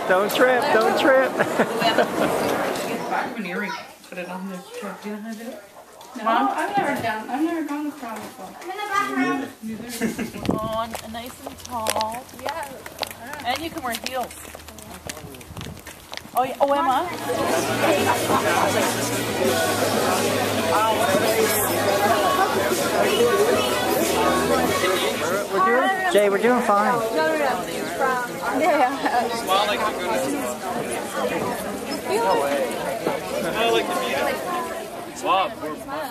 Don't trip, don't trip. An earring. Put it on the truck. Do you know how to do it? No, I've never gone to prom before. I'm in the bathroom. On, nice and tall. Yeah. And you can wear heels. Oh, yeah. Oh, Emma? Jay, we're doing fine. No. Yeah. Smile like you're good at No way. Smile like the meeting. Swab. Do you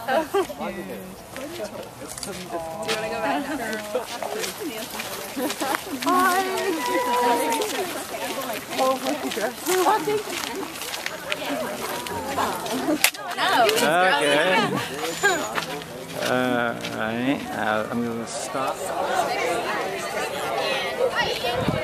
want to go back? Hi. Oh, look at that. Okay. Alright, I'm going to stop.